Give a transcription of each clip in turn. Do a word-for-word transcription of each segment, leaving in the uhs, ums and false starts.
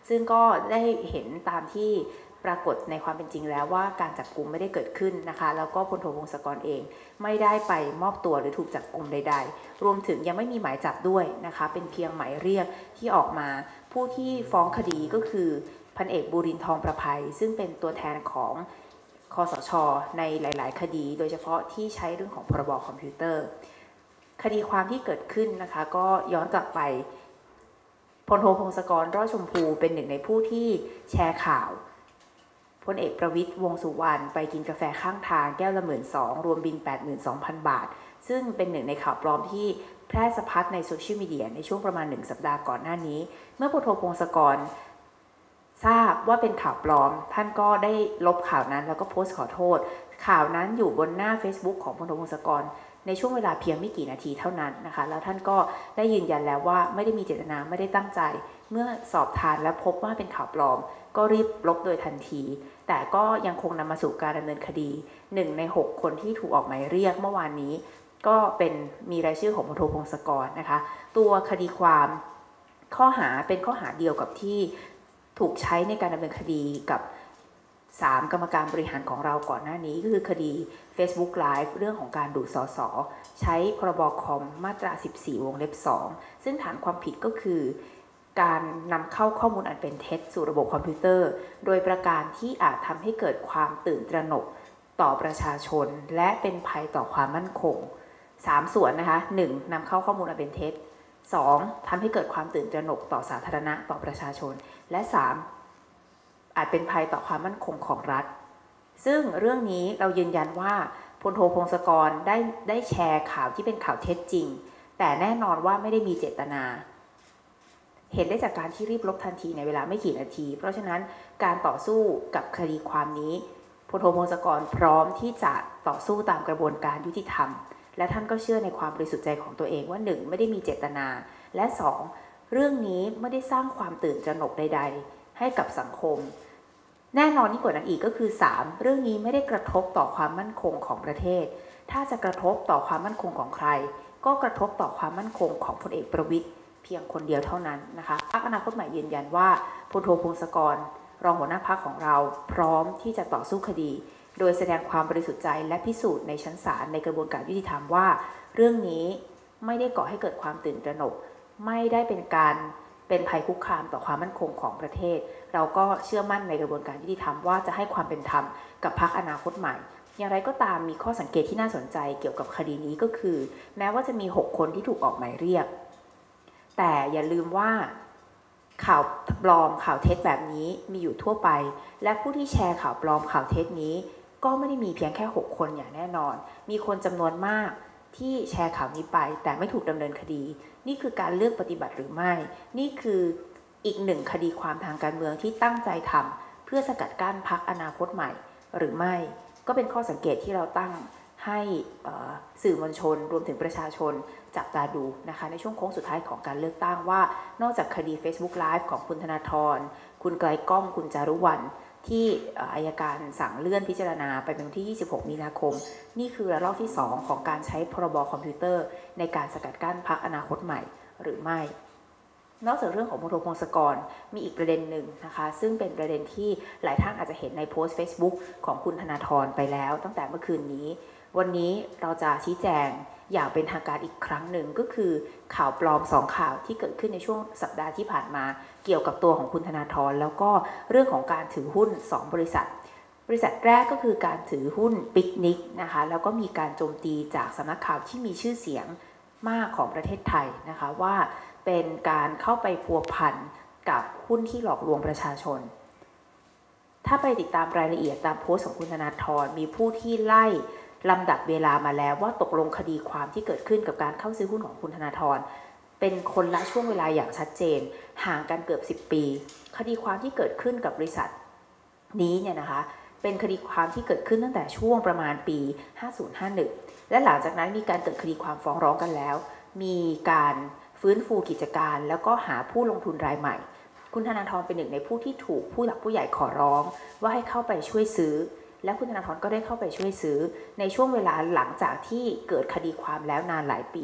ซึ่งก็ได้เห็นตามที่ปรากฏในความเป็นจริงแล้วว่าการจับกุมไม่ได้เกิดขึ้นนะคะแล้วก็พลโทพงศกรเองไม่ได้ไปมอบตัวหรือถูกจับกุมใดๆรวมถึงยังไม่มีหมายจับด้วยนะคะเป็นเพียงหมายเรียกที่ออกมาผู้ที่ฟ้องคดีก็คือพันเอกบุรินทร์ทองประภัยซึ่งเป็นตัวแทนของคสช.ในหลายๆคดีโดยเฉพาะที่ใช้เรื่องของพรบคอมพิวเตอร์คดีความที่เกิดขึ้นนะคะก็ย้อนกลับไปพลโทพงศกรรอดชมพูเป็นหนึ่งในผู้ที่แชร์ข่าวพลเอกประวิตรวงษ์สุวรรณไปกินกาแฟข้างทางแก้วละหมื่นสองรวมบิน แปดหมื่นสองพัน บาทซึ่งเป็นหนึ่งในข่าวปลอมที่แพร่สะพัดในโซเชียลมีเดียในช่วงประมาณหนึ่งสัปดาห์ก่อนหน้านี้เมื่อพลโทพงศกรทราบว่าเป็นข่าวปลอมท่านก็ได้ลบข่าวนั้นแล้วก็โพสต์ขอโทษข่าวนั้นอยู่บนหน้า Facebook ของพลโทพงศกรในช่วงเวลาเพียงไม่กี่นาทีเท่านั้นนะคะแล้วท่านก็ได้ยืนยันแล้วว่าไม่ได้มีเจตนาไม่ได้ตั้งใจเมื่อสอบทานและพบว่าเป็นข่าวปลอมก็รีบลบโดยทันทีแต่ก็ยังคงนำมาสู่การดำเนินคดีหนึ่งในหกคนที่ถูกออกหมายเรียกเมื่อวานนี้ก็เป็นมีรายชื่อของพลโทพงศกรนะคะตัวคดีความข้อหาเป็นข้อหาเดียวกับที่ถูกใช้ในการดำเนินคดีกับสามกรรมการบริหารของเราก่อนหน้านี้ก็คือคดี Facebook Live เรื่องของการดูดสสใช้พรบคอมมาตราสิบสี่วงเล็บสองซึ่งฐานความผิดก็คือการนำเข้าข้อมูลอันเป็นเท็จสู่ระบบคอมพิวเตอร์โดยประการที่อาจทำให้เกิดความตื่นตระหนกต่อประชาชนและเป็นภัยต่อความมั่นคงสามส่วนนะคะหนึ่งนำเข้าข้อมูลอันเป็นเท็จสองทำให้เกิดความตื่นตระหนกต่อสาธารณะต่อประชาชนและสามอาจเป็นภัยต่อความมั่นคงของรัฐซึ่งเรื่องนี้เรายืนยันว่าพลโทพงศกรได้ได้แชร์ข่าวที่เป็นข่าวเท็จจริงแต่แน่นอนว่าไม่ได้มีเจตนาเห็นได้จากการที่รีบลบทันทีในเวลาไม่กี่นาทีเพราะฉะนั้นการต่อสู้กับคดีความนี้พลโทพงศกรพร้อมที่จะต่อสู้ตามกระบวนการยุติธรรมและท่านก็เชื่อในความบริสุทธิ์ใจของตัวเองว่าหนึ่งไม่ได้มีเจตนาและสองเรื่องนี้ไม่ได้สร้างความตื่นตระหนกใดๆให้กับสังคมแน่นอนยิ่งกว่านั้นอีกก็คือสามเรื่องนี้ไม่ได้กระทบต่อความมั่นคงของประเทศถ้าจะกระทบต่อความมั่นคงของใครก็กระทบต่อความมั่นคงของพลเอกประวิตรเพียงคนเดียวเท่านั้นนะคะพรรคอนาคตใหม่ยืนยันว่าพลโทพงศกรรองหัวหน้าพรรคของเราพร้อมที่จะต่อสู้คดีโดยแสดงความบริสุทธิ์ใจและพิสูจน์ในชั้นศาลในกระบวนการยุติธรรมว่าเรื่องนี้ไม่ได้ก่อให้เกิดความตื่นตระหนกไม่ได้เป็นการเป็นภัยคุกคามต่อความมั่นคงของประเทศเราก็เชื่อมั่นในกระบวนการยุติธรรมว่าจะให้ความเป็นธรรมกับพรรคอนาคตใหม่อย่างไรก็ตามมีข้อสังเกตที่น่าสนใจเกี่ยวกับคดีนี้ก็คือแม้ว่าจะมีหกคนที่ถูกออกหมายเรียกแต่อย่าลืมว่าข่าวปลอมข่าวเท็จแบบนี้มีอยู่ทั่วไปและผู้ที่แชร์ข่าวปลอมข่าวเท็จนี้ก็ไม่ได้มีเพียงแค่หกคนอย่างแน่นอนมีคนจำนวนมากที่แชร์ข่าวนี้ไปแต่ไม่ถูกดำเนินคดีนี่คือการเลือกปฏิบัติหรือไม่นี่คืออีกหนึ่งคดีความทางการเมืองที่ตั้งใจทำเพื่อสกัดกั้นพรรคอนาคตใหม่หรือไม่ก็เป็นข้อสังเกตที่เราตั้งให้สื่อมวลชนรวมถึงประชาชนจับตาดูนะคะในช่วงโค้งสุดท้ายของการเลือกตั้งว่านอกจากคดี Facebook Live ของคุณธนาธรคุณไกลก้องคุณจารุวรรณที่อัยการสั่งเลื่อนพิจารณาไปเป็นวันที่ยี่สิบหกมีนาคมนี่คือระลอกที่สองของการใช้พรบคอมพิวเตอร์ในการสกัดกั้นพรรคอนาคตใหม่หรือไม่นอกจากเรื่องของพลโทพงศกรมีอีกประเด็นหนึ่งนะคะซึ่งเป็นประเด็นที่หลายท่านอาจจะเห็นในโพสต์ Facebook ของคุณธนาธรไปแล้วตั้งแต่เมื่อคืนนี้วันนี้เราจะชี้แจงอย่างเป็นทางการอีกครั้งหนึ่งก็คือข่าวปลอมสองข่าวที่เกิดขึ้นในช่วงสัปดาห์ที่ผ่านมาเกี่ยวกับตัวของคุณธนาธรแล้วก็เรื่องของการถือหุ้นสองบริษัทบริษัทแรกก็คือการถือหุ้นปิกนิกนะคะแล้วก็มีการโจมตีจากสำนักข่าวที่มีชื่อเสียงมากของประเทศไทยนะคะว่าเป็นการเข้าไปพัวพันกับหุ้นที่หลอกลวงประชาชนถ้าไปติดตามรายละเอียดตามโพสต์ของคุณธนาธรมีผู้ที่ไล่ลำดับเวลามาแล้วว่าตกลงคดีความที่เกิดขึ้นกับการเข้าซื้อหุ้นของคุณธนาธรเป็นคนละช่วงเวลาอย่างชัดเจนห่างกันเกือบสิบปีคดีความที่เกิดขึ้นกับบริษัทนี้เนี่ยนะคะเป็นคดีความที่เกิดขึ้นตั้งแต่ช่วงประมาณปีห้าศูนย์ห้าหนึ่งและหลังจากนั้นมีการเกิดคดีความฟ้องร้องกันแล้วมีการฟื้นฟูกิจการแล้วก็หาผู้ลงทุนรายใหม่คุณธนาธรเป็นหนึ่งในผู้ที่ถูกผู้หลักผู้ใหญ่ขอร้องว่าให้เข้าไปช่วยซื้อและคุณธนาธรก็ได้เข้าไปช่วยซื้อในช่วงเวลาหลังจากที่เกิดคดีความแล้วนานหลายปี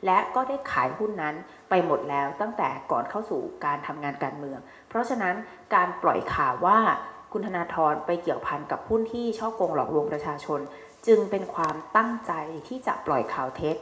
และก็ได้ขายหุ้นนั้นไปหมดแล้วตั้งแต่ก่อนเข้าสู่การทำงานการเมืองเพราะฉะนั้นการปล่อยข่าวว่าคุณธนาธรไปเกี่ยวพันกับหุ้นที่ฉ้อโกงหลอกลวงประชาชนจึงเป็นความตั้งใจที่จะปล่อยข่าวเท็จ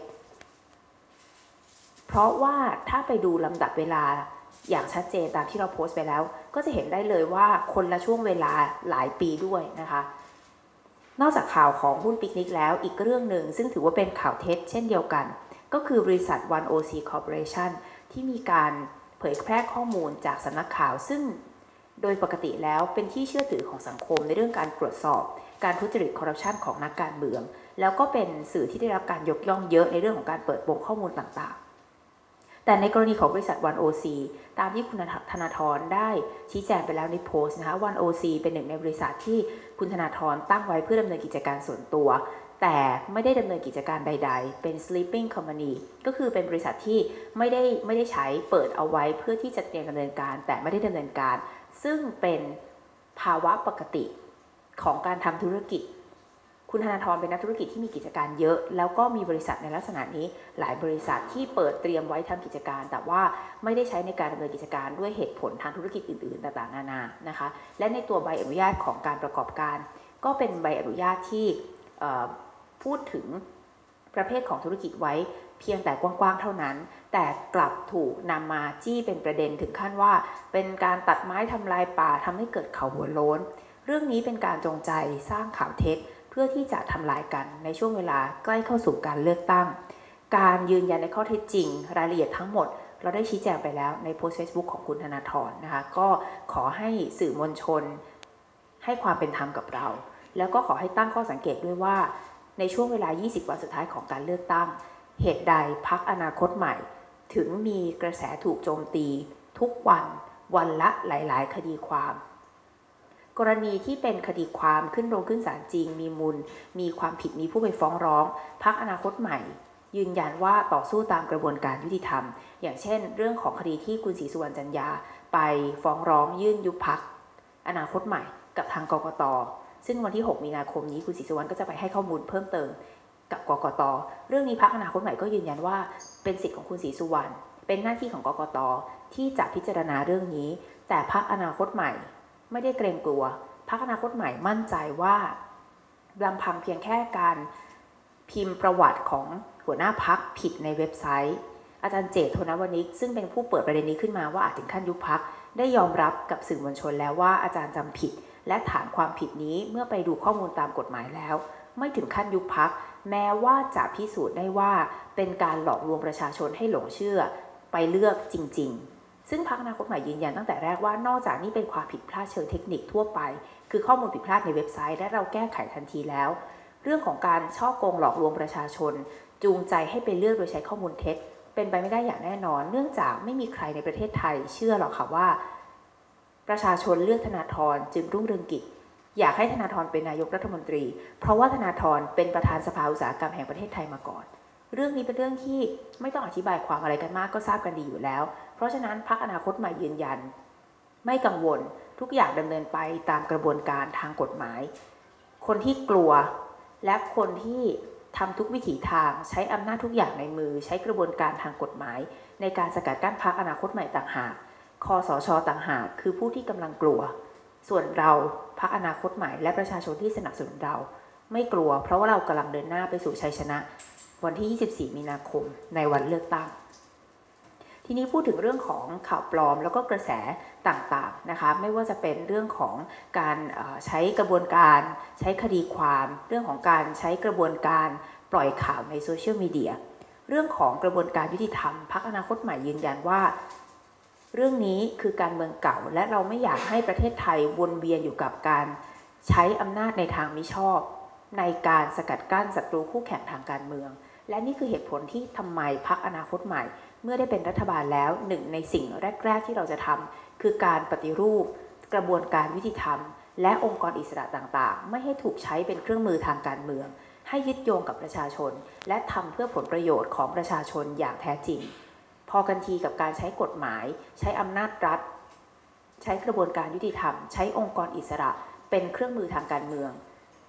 เพราะว่าถ้าไปดูลำดับเวลาอย่างชัดเจนตามที่เราโพสต์ไปแล้วก็จะเห็นได้เลยว่าคนละช่วงเวลาหลายปีด้วยนะคะนอกจากข่าวของหุ้นปิกนิกแล้วอีกเรื่องหนึ่งซึ่งถือว่าเป็นข่าวเท็จเช่นเดียวกันก็คือบริษัท วัน โอ ซี Corporation ที่มีการเผยแพร่ข้อมูลจากสำนักข่าวซึ่งโดยปกติแล้วเป็นที่เชื่อถือของสังคมในเรื่องการตรวจสอบการทุจริตคอร์รัปชันของนักการเมืองแล้วก็เป็นสื่อที่ได้รับการยกย่องเยอะในเรื่องของการเปิดโปงข้อมูลต่างๆแต่ในกรณีของบริษัท วัน โอ ซี ตามที่คุณธนาธรได้ชี้แจงไปแล้วในโพสต์นะคะ วัน โอ ซี เป็นหนึ่งในบริษัทที่คุณธนาธรตั้งไว้เพื่อดำเนินกิจการส่วนตัวแต่ไม่ได้ดำเนินกิจการใดๆเป็น sleeping company ก็คือเป็นบริษัทที่ไม่ได้ไม่ได้ใช้เปิดเอาไว้เพื่อที่จะเตรียมดำเนินการแต่ไม่ได้ดำเนินการซึ่งเป็นภาวะปกติของการทำธุรกิจคุณธนาธรเป็นนักธุรกิจที่มีกิจการเยอะแล้วก็มีบริษัทในลักษณะนี้หลายบริษัทที่เปิดเตรียมไว้ทำกิจการแต่ว่าไม่ได้ใช้ในการดำเนินกิจการด้วยเหตุผลทางธุรกิจอื่นๆต่างๆนานานะคะและในตัวใบอนุญาตของการประกอบการก็เป็นใบอนุญาตที่พูดถึงประเภทของธุรกิจไว้เพียงแต่กว้างๆเท่านั้นแต่กลับถูกนำมาจี้เป็นประเด็นถึงขั้นว่าเป็นการตัดไม้ทำลายป่าทำให้เกิดเขาหัวโล้นเรื่องนี้เป็นการจงใจสร้างข่าวเท็จเพื่อที่จะทำลายกันในช่วงเวลาใกล้เข้าสู่การเลือกตั้งการยืนยันในข้อเท็จจริงรายละเอียดทั้งหมดเราได้ชี้แจงไปแล้วในโพสต์ Facebook ของคุณธนาธรนะคะก็ขอให้สื่อมวลชนให้ความเป็นธรรมกับเราแล้วก็ขอให้ตั้งข้อสังเกตด้วยว่าในช่วงเวลายี่สิบวันสุดท้ายของการเลือกตั้งเหตุใดพรรคอนาคตใหม่ถึงมีกระแสถูกโจมตีทุกวันวันละหลายๆคดีความกรณีที่เป็นคดีความขึ้นโรงขึ้นศาลจริงมีมูลมีความผิดมีผู้ไปฟ้องร้องพรรคอนาคตใหม่ยืนยันว่าต่อสู้ตามกระบวนการยุติธรรมอย่างเช่นเรื่องของคดีที่คุณศรีสุวรรณจันยาไปฟ้องร้องยื่นยุบพรรคอนาคตใหม่กับทางกกต.ซึ่งวันที่หกมีนาคมนี้คุณศรีสุวรรณก็จะไปให้ข้อมูลเพิ่มเติมกับกกต.เรื่องนี้พรรคอนาคตใหม่ก็ยืนยันว่าเป็นสิทธิ์ของคุณศรีสุวรรณเป็นหน้าที่ของกกต.ที่จะพิจารณาเรื่องนี้แต่พรรคอนาคตใหม่ไม่ได้เกรงกลัวพรรคอนาคตใหม่มั่นใจว่าลำพังเพียงแค่การพิมพ์ประวัติของหัวหน้าพรรคผิดในเว็บไซต์อาจารย์เจต โทนวณิกซึ่งเป็นผู้เปิดประเด็นนี้ขึ้นมาว่าอาจถึงขั้นยุบพรรคได้ยอมรับกับสื่อมวลชนแล้วว่าอาจารย์จำผิดและฐานความผิดนี้เมื่อไปดูข้อมูลตามกฎหมายแล้วไม่ถึงขั้นยุบพรรคแม้ว่าจะพิสูจน์ได้ว่าเป็นการหลอกลวงประชาชนให้หลงเชื่อไปเลือกจริงๆซึ่งพรรคอนาคตใหม่ยืนยันตั้งแต่แรกว่านอกจากนี้เป็นความผิดพลาดเชิงเทคนิคทั่วไปคือข้อมูลผิดพลาดในเว็บไซต์และเราแก้ไขทันทีแล้วเรื่องของการฉ้อโกงหลอกลวงประชาชนจูงใจให้ไปเลือกโดยใช้ข้อมูลเท็จเป็นไปไม่ได้อย่างแน่นอนเนื่องจากไม่มีใครในประเทศไทยเชื่อหรอกค่ะว่าประชาชนเลือกธนาธรจึงรุ่งเรืองกิจอยากให้ธนาธรเป็นนายกรัฐมนตรีเพราะว่าธนาธรเป็นประธานสภาอุตสาหกรรมแห่งประเทศไทยมาก่อนเรื่องนี้เป็นเรื่องที่ไม่ต้องอธิบายความอะไรกันมากก็ทราบกันดีอยู่แล้วเพราะฉะนั้นพรรคอนาคตใหม่ยืนยันไม่กังวลทุกอย่างดำเนินไปตามกระบวนการทางกฎหมายคนที่กลัวและคนที่ทำทุกวิถีทางใช้อำนาจทุกอย่างในมือใช้กระบวนการทางกฎหมายในการสกัดกั้นพรรคอนาคตใหม่ต่างหากคสช.ต่างหากคือผู้ที่กำลังกลัวส่วนเราพรรคอนาคตใหม่และประชาชนที่สนับสนุนเราไม่กลัวเพราะว่าเรากำลังเดินหน้าไปสู่ชัยชนะวันที่ยี่สิบสี่มีนาคมในวันเลือกตั้งทีนี้พูดถึงเรื่องของข่าวปลอมแล้วก็กระแสต่างๆนะคะไม่ว่าจะเป็นเรื่องของการใช้กระบวนการใช้คดีความเรื่องของการใช้กระบวนการปล่อยข่าวในโซเชียลมีเดียเรื่องของกระบวนการยุติธรรมพรรคอนาคตใหม่ยืนยันว่าเรื่องนี้คือการเมืองเก่าและเราไม่อยากให้ประเทศไทยวนเวียนอยู่กับการใช้อำนาจในทางมิชอบในการสกัดกั้นศัตรูคู่แข่งทางการเมืองและนี่คือเหตุผลที่ทำไมพรรคอนาคตใหม่เมื่อได้เป็นรัฐบาลแล้วหนึ่งในสิ่งแรกๆที่เราจะทำคือการปฏิรูปกระบวนการยุติธรรมและองค์กรอิสระต่างๆไม่ให้ถูกใช้เป็นเครื่องมือทางการเมืองให้ยึดโยงกับประชาชนและทำเพื่อผลประโยชน์ของประชาชนอย่างแท้จริงพอกันทีกับการใช้กฎหมายใช้อำนาจรัฐใช้กระบวนการยุติธรรมใช้องค์กรอิสระเป็นเครื่องมือทางการเมือง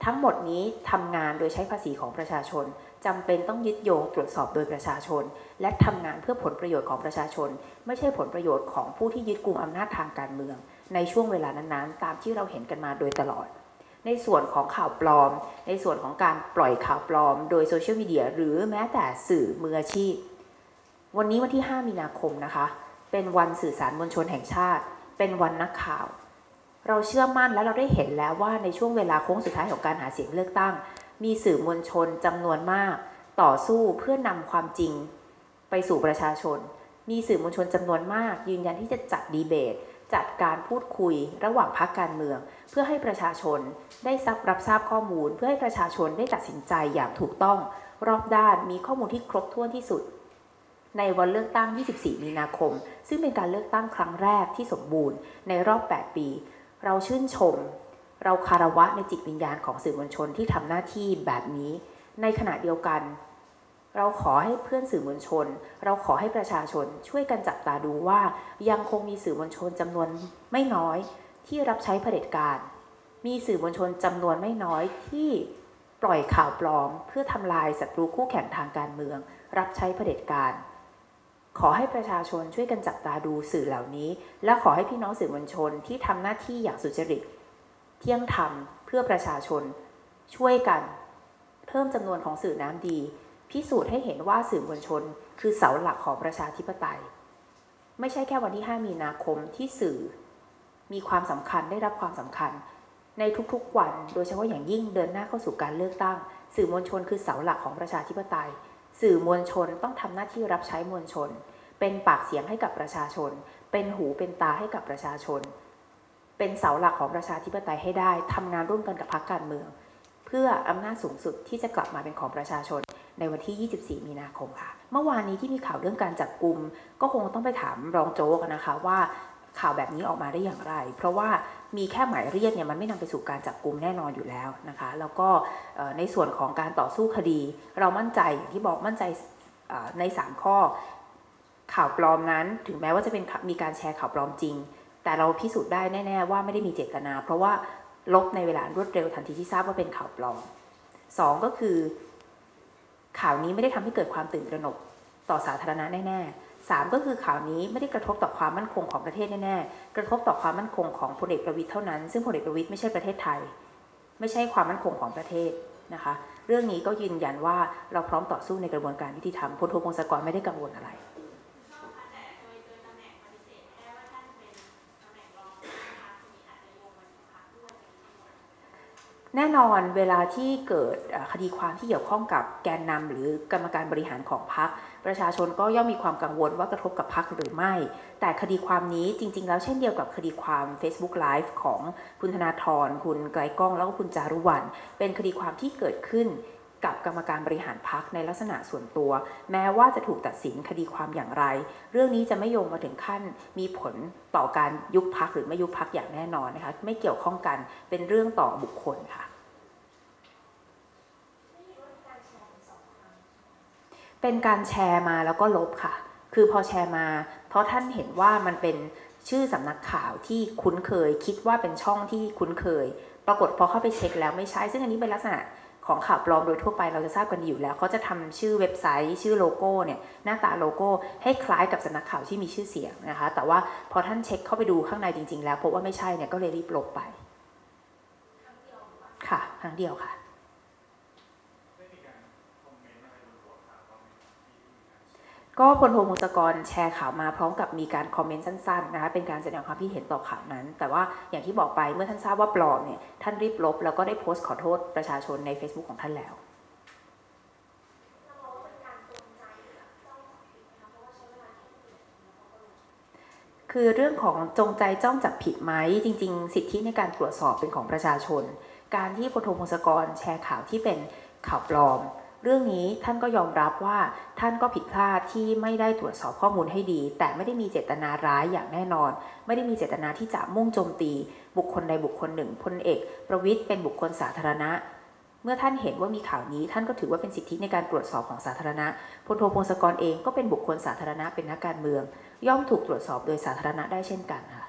ทั้งหมดนี้ทำงานโดยใช้ภาษีของประชาชนจำเป็นต้องยึดโยงตรวจสอบโดยประชาชนและทำงานเพื่อผลประโยชน์ของประชาชนไม่ใช่ผลประโยชน์ของผู้ที่ยึดกุมอำนาจทางการเมืองในช่วงเวลานั้นๆตามที่เราเห็นกันมาโดยตลอดในส่วนของข่าวปลอมในส่วนของการปล่อยข่าวปลอมโดยโซเชียลมีเดียหรือแม้แต่สื่อมืออาชีพวันนี้วันที่ห้ามีนาคมนะคะเป็นวันสื่อสารมวลชนแห่งชาติเป็นวันนักข่าวเราเชื่อมั่นและเราได้เห็นแล้วว่าในช่วงเวลาโค้งสุดท้ายของการหาเสียงเลือกตั้งมีสื่อมวลชนจำนวนมากต่อสู้เพื่อนำความจริงไปสู่ประชาชนมีสื่อมวลชนจำนวนมากยืนยันที่จะจัดดีเบตจัดการพูดคุยระหว่างพรรคการเมืองเพื่อให้ประชาชนได้รับทราบข้อมูลเพื่อให้ประชาชนได้ตัดสินใจอย่างถูกต้องรอบด้านมีข้อมูลที่ครบถ้วนที่สุดในวันเลือกตั้งยี่สิบสี่มีนาคมซึ่งเป็นการเลือกตั้งครั้งแรกที่สมบูรณ์ในรอบแปดปีเราชื่นชมเราคารวะในจิตวิญญาณของสื่อมวลชนที่ทำหน้าที่แบบนี้ในขณะเดียวกันเราขอให้เพื่อนสื่อมวลชนเราขอให้ประชาชนช่วยกันจับตาดูว่ายังคงมีสื่อมวลชนจำนวนไม่น้อยที่รับใช้เผด็จการมีสื่อมวลชนจำนวนไม่น้อยที่ปล่อยข่าวปลอมเพื่อทำลายศัตรูคู่แข่งทางการเมืองรับใช้เผด็จการขอให้ประชาชนช่วยกันจับตาดูสื่อเหล่านี้และขอให้พี่น้องสื่อมวลชนที่ทำหน้าที่อย่างสุจริตเที่ยงธรรมเพื่อประชาชนช่วยกันเพิ่มจำนวนของสื่อน้ำดีพิสูจน์ให้เห็นว่าสื่อมวลชนคือเสาหลักของประชาธิปไตยไม่ใช่แค่วันที่ห้ามีนาคมที่สื่อมีความสำคัญได้รับความสำคัญในทุกๆวันโดยเฉพาะอย่างยิ่งเดินหน้าเข้าสู่การเลือกตั้งสื่อมวลชนคือเสาหลักของประชาธิปไตยสื่อมวลชนต้องทำหน้าที่รับใช้มวลชนเป็นปากเสียงให้กับประชาชนเป็นหูเป็นตาให้กับประชาชนเป็นเสาหลักของประชาธิปไตยให้ได้ทำงานร่วมกันกับพรรคการเมืองเพื่ออำนาจสูงสุดที่จะกลับมาเป็นของประชาชนในวันที่ยี่สิบสี่มีนาคมค่ะเมื่อวานนี้ที่มีข่าวเรื่องการจับกุมก็คงต้องไปถามรองโจ๊กนะคะว่าข่าวแบบนี้ออกมาได้อย่างไรเพราะว่ามีแค่หมายเรียกเนี่ยมันไม่นำไปสู่การจับกุมแน่นอนอยู่แล้วนะคะแล้วก็ในส่วนของการต่อสู้คดีเรามั่นใจอย่างที่บอกมั่นใจในสามข้อข่าวปลอมนั้นถึงแม้ว่าจะเป็นมีการแชร์ข่าวปลอมจริงแต่เราพิสูจน์ได้แน่ๆว่าไม่ได้มีเจตนาเพราะว่าลบในเวลารวดเร็วทันทีที่ทราบว่าเป็นข่าวปลอมสองก็คือข่าวนี้ไม่ได้ทำให้เกิดความตื่นตระหนกต่อสาธารณะแน่ๆสามก็คือข่าวนี้ไม่ได้กระทบต่อความมั่นคงของประเทศแน่ๆกระทบต่อความมั่นคงของพลเอกประวิตรเท่านั้นซึ่งพลเอกประวิตรไม่ใช่ประเทศไทยไม่ใช่ความมั่นคงของประเทศนะคะเรื่องนี้ก็ยืนยันว่าเราพร้อมต่อสู้ในกระบวนการยุติธรรมพลโทพงศกรไม่ได้กังวลอะไรแน่นอนเวลาที่เกิดคดีความที่เกี่ยวข้องกับแกนนำหรือกรรมการบริหารของพรรคประชาชนก็ย่อมมีความกังวลว่ากระทบกับพรรคหรือไม่แต่คดีความนี้จริงๆแล้วเช่นเดียวกับคดีความ Facebook Live ของคุณธนาธรคุณไกรก้องแล้วก็คุณจารุวรรณเป็นคดีความที่เกิดขึ้นกับกรรมการบริหารพรรคในลักษณะส่วนตัวแม้ว่าจะถูกตัดสินคดีความอย่างไรเรื่องนี้จะไม่โยงมาถึงขั้นมีผลต่อการยุบพรรคหรือไม่ยุบพรรคอย่างแน่นอนนะคะไม่เกี่ยวข้องกันเป็นเรื่องต่อบุคคลค่ะเป็นการแชร์มาแล้วก็ลบค่ะคือพอแชร์มาเพราะท่านเห็นว่ามันเป็นชื่อสำนักข่าวที่คุ้นเคยคิดว่าเป็นช่องที่คุ้นเคยปรากฏพอเข้าไปเช็คแล้วไม่ใช่ซึ่งอันนี้เป็นลักษณะของข่าวปลอมโดยทั่วไปเราจะทราบกันดีอยู่แล้วเขาจะทำชื่อเว็บไซต์ชื่อโลโก้เนี่ยหน้าตาโลโก้ให้คล้ายกับสำนักข่าวที่มีชื่อเสียงนะคะแต่ว่าพอท่านเช็คเข้าไปดูข้างในจริงๆแล้วพบว่าไม่ใช่เนี่ยก็เลยรีบลบไปค่ะครั้งเดียวค่ะก็พลโทพงศกรแชร์ข่าวมาพร้อมกับมีการคอมเมนต์สั้นๆนะคะเป็นการแสดงความคิดเห็นต่อข่าวนั้นแต่ว่าอย่างที่บอกไปเมื่อท่านทราบว่าปลอมเนี่ยท่านรีบลบแล้วก็ได้โพสต์ขอโทษประชาชนใน Facebook ของท่านแล้วคือเรื่องของจงใจจ้องจับผิดไหมจริงๆสิทธิในการตรวจสอบเป็นของประชาชนการที่พลโทพงศกรแชร์ข่าวที่เป็นข่าวปลอมเรื่องนี้ท่านก็ยอมรับว่าท่านก็ผิดพลาดที่ไม่ได้ตรวจสอบข้อมูลให้ดีแต่ไม่ได้มีเจตนาร้ายอย่างแน่นอนไม่ได้มีเจตนาที่จะมุ่งโจมตีบุคคลใดบุคคลหนึ่งพลเอกประวิตรเป็นบุคคลสาธารณะเมื่อท่านเห็นว่ามีข่าวนี้ท่านก็ถือว่าเป็นสิทธิในการตรวจสอบของสาธารณะพลโทพงศกรเองก็เป็นบุคคลสาธารณะเป็นนักการเมืองย่อมถูกตรวจสอบโดยสาธารณะได้เช่นกันค่ะ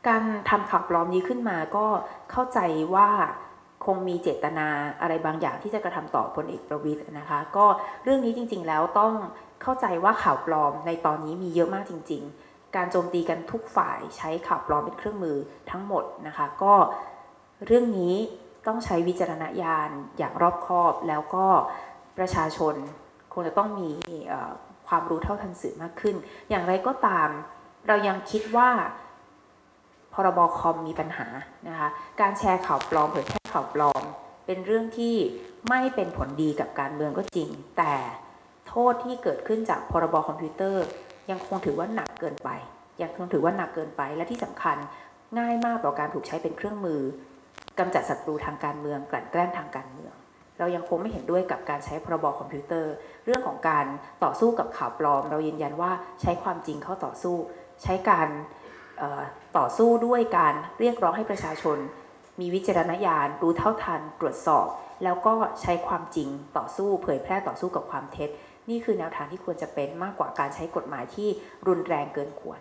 การทำข่าวปลอมนี้ขึ้นมาก็เข้าใจว่าคงมีเจตนาอะไรบางอย่างที่จะกระทำต่อพลเอกประวิตรนะคะก็เรื่องนี้จริงๆแล้วต้องเข้าใจว่าข่าวปลอมในตอนนี้มีเยอะมากจริงๆการโจมตีกันทุกฝ่ายใช้ข่าวปลอมเป็นเครื่องมือทั้งหมดนะคะก็เรื่องนี้ต้องใช้วิจารณญาณอย่างรอบคอบแล้วก็ประชาชนคงจะต้องมีความรู้เท่าทันสื่อมากขึ้นอย่างไรก็ตามเรายังคิดว่าพรบคอมมีปัญหานะคะการแชร์ข่าวปลอมเผยแพร่ข่าวปลอมเป็นเรื่องที่ไม่เป็นผลดีกับการเมืองก็จริงแต่โทษที่เกิดขึ้นจากพรบคอมพิวเตอร์ยังคงถือว่าหนักเกินไปยังคงถือว่าหนักเกินไปและที่สำคัญง่ายมากต่อการถูกใช้เป็นเครื่องมือกำจัดศัตรูทางการเมืองกลั่นแกล้งทางการเมืองเรายังคงไม่เห็นด้วยกับการใช้พรบคอมพิวเตอร์เรื่องของการต่อสู้กับข่าวปลอมเรายืนยันว่าใช้ความจริงเข้าต่อสู้ใช้การต่อสู้ด้วยการเรียกร้องให้ประชาชนมีวิจารณญาณรู้เท่าทันตรวจสอบแล้วก็ใช้ความจริงต่อสู้เผยแพร่ต่อสู้กับความเท็จนี่คือแนวทางที่ควรจะเป็นมากกว่าการใช้กฎหมายที่รุนแรงเกินควร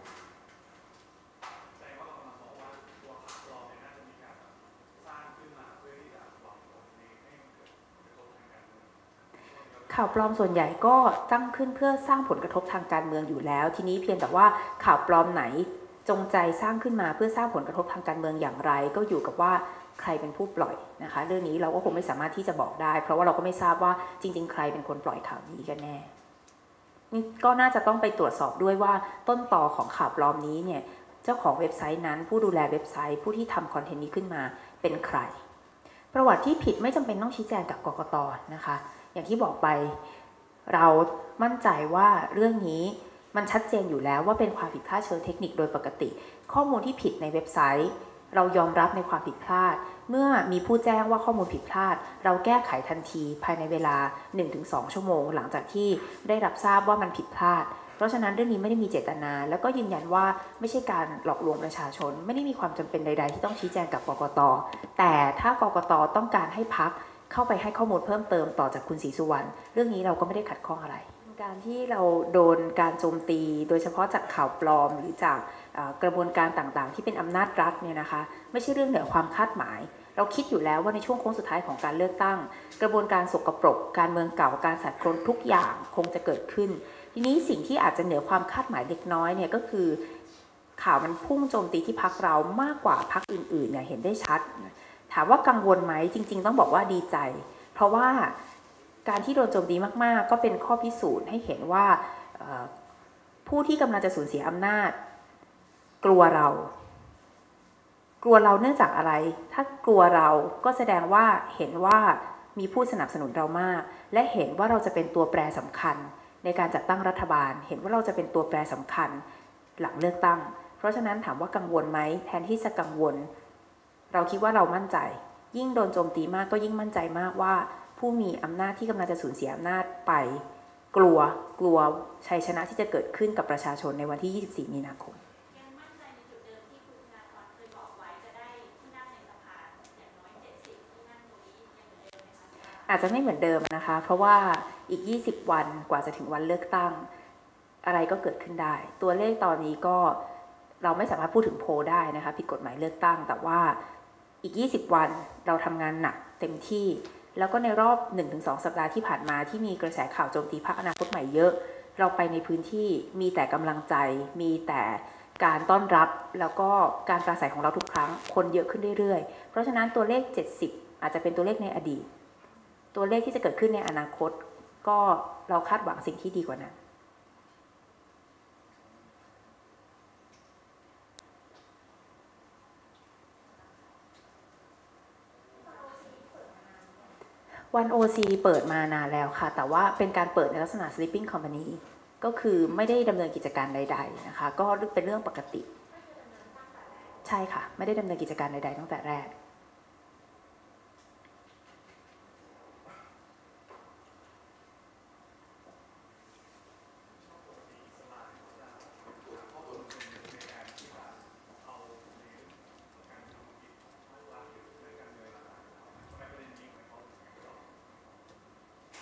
ข่าวปลอมส่วนใหญ่ก็ตั้งขึ้นเพื่อสร้างผลกระทบทางการเมืองอยู่แล้วทีนี้เพียงแต่ว่าข่าวปลอมไหนจงใจสร้างขึ้นมาเพื่อสร้างผลกระทบทางการเมืองอย่างไรก็อยู่กับว่าใครเป็นผู้ปล่อยนะคะเรื่องนี้เราก็คงไม่สามารถที่จะบอกได้เพราะว่าเราก็ไม่ทราบว่าจริงๆใครเป็นคนปล่อยข่าวนี้กันแน่นี่ก็น่าจะต้องไปตรวจสอบด้วยว่าต้นตอของข่าวปลอมนี้เนี่ยเจ้าของเว็บไซต์นั้นผู้ดูแลเว็บไซต์ผู้ที่ทำคอนเทนต์นี้ขึ้นมาเป็นใครประวัติที่ผิดไม่จำเป็นต้องชี้แจงกับกกต.นะคะอย่างที่บอกไปเรามั่นใจว่าเรื่องนี้มันชัดเจนอยู่แล้วว่าเป็นความผิดพลาดเชิงเทคนิคโดยปกติข้อมูลที่ผิดในเว็บไซต์เรายอมรับในความผิดพลาดเมื่อมีผู้แจ้งว่าข้อมูลผิดพลาดเราแก้ไขทันทีภายในเวลา หนึ่งถึงสอง ชั่วโมงหลังจากที่ได้รับทราบว่ามันผิดพลาดเพราะฉะนั้นเรื่องนี้ไม่ได้มีเจตนาแล้วก็ยืนยันว่าไม่ใช่การหลอกลวงประชาชนไม่ได้มีความจำเป็นใดๆที่ต้องชี้แจงกับกกต.แต่ถ้ากกต.ต้องการให้พรรคเข้าไปให้ข้อมูลเพิ่มเติมต่อจากคุณศรีสุวรรณเรื่องนี้เราก็ไม่ได้ขัดข้องอะไรการที่เราโดนการโจมตีโดยเฉพาะจากข่าวปลอมหรือจากกระบวนการต่างๆที่เป็นอำนาจรัฐเนี่ยนะคะไม่ใช่เรื่องเหนือความคาดหมายเราคิดอยู่แล้วว่าในช่วงโค้งสุดท้ายของการเลือกตั้งกระบวนการสกปรกการเมืองเก่าการสัตว์กลทุกอย่างคงจะเกิดขึ้นทีนี้สิ่งที่อาจจะเหนือความคาดหมายเล็กน้อยเนี่ยก็คือข่าวมันพุ่งโจมตีที่พรรคเรามากกว่าพรรคอื่นๆเนี่ยเห็นได้ชัดถามว่ากังวลไหมจริงๆต้องบอกว่าดีใจเพราะว่าการที่โดนโจมตีมากๆก็เป็นข้อพิสูจน์ให้เห็นว่าผู้ที่กำลังจะสูญเสียอำนาจกลัวเรากลัวเราเนื่องจากอะไรถ้ากลัวเราก็แสดงว่าเห็นว่ามีผู้สนับสนุนเรามากและเห็นว่าเราจะเป็นตัวแปรสำคัญในการจัดตั้งรัฐบาลเห็นว่าเราจะเป็นตัวแปรสำคัญหลังเลือกตั้งเพราะฉะนั้นถามว่ากังวลไหมแทนที่จะกังวลเราคิดว่าเรามั่นใจยิ่งโดนโจมตีมากก็ยิ่งมั่นใจมากว่าผู้มีอำนาจที่กำลังจะสูญเสียอำนาจไปกลัวกลัวชัยชนะที่จะเกิดขึ้นกับประชาชนในวันที่ยี่สิบสี่มีนาคมยังมั่นใจในจุดเดิมที่คุณธนาธรเคยบอกไว้จะได้ที่นั่งในสภาอย่างน้อยเจ็ดสิบที่นั่งตรงนี้ยังเหมือนเดิมไหมคะอาจจะไม่เหมือนเดิมนะคะเพราะว่าอีกยี่สิบวันกว่าจะถึงวันเลือกตั้งอะไรก็เกิดขึ้นได้ตัวเลขตอนนี้ก็เราไม่สามารถพูดถึงโพลได้นะคะผิดกฎหมายเลือกตั้งแต่ว่าอีกยี่สิบวันเราทำงานหนักเต็มที่แล้วก็ในรอบ หนึ่งถึงสอง สัปดาห์ที่ผ่านมาที่มีกระแสข่าวโจมตีพรรคอนาคตใหม่เยอะเราไปในพื้นที่มีแต่กำลังใจมีแต่การต้อนรับแล้วก็การปราศัยของเราทุกครั้งคนเยอะขึ้นเรื่อยๆเพราะฉะนั้นตัวเลขเจ็ดสิบอาจจะเป็นตัวเลขในอดีตตัวเลขที่จะเกิดขึ้นในอนาคตก็เราคาดหวังสิ่งที่ดีกว่านั้นวัน โอ ซี เปิดมานานแล้วค่ะแต่ว่าเป็นการเปิดในลักษณะ sleeping company ก็คือไม่ได้ดำเนินกิจการใดๆนะคะก็เป็นเรื่องปกติใช่ค่ะไม่ได้ดำเนินกิจการใดๆตั้งแต่แรก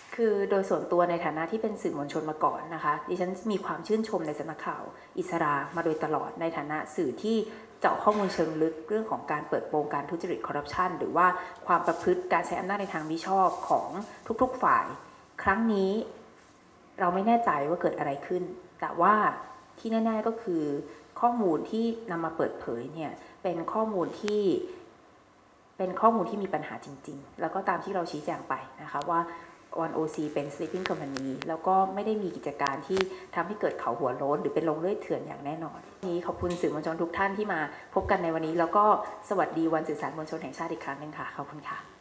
คือโดยส่วนตัวในฐานะที่เป็นสื่อมวลชนมาก่อนนะคะดิฉันมีความชื่นชมในสำนักข่าวอิสรามาโดยตลอดในฐานะสื่อที่เจาะข้อมูลเชิงลึกเรื่องของการเปิดโปงการทุจริตคอร์รัปชันหรือว่าความประพฤติการใช้อำนาจในทางมิชอบของทุกๆฝ่ายครั้งนี้เราไม่แน่ใจว่าเกิดอะไรขึ้นแต่ว่าที่แน่ๆก็คือข้อมูลที่นำมาเปิดเผยเนี่ยเป็นข้อมูลที่เป็นข้อมูลที่มีปัญหาจริงๆแล้วก็ตามที่เราชี้แจงไปนะคะว่าวัน โอ ซี เป็น sleeping company แล้วก็ไม่ได้มีกิจการที่ทำให้เกิดเขาหัวโล้นหรือเป็นลงเลื่อยเถื่อนอย่างแน่นอนนี้ขอบคุณสื่อมวลชนทุกท่านที่มาพบกันในวันนี้แล้วก็สวัสดีวันสื่อสารมวลชนแห่งชาติอีกครั้งหนึ่งค่ะขอบคุณค่ะ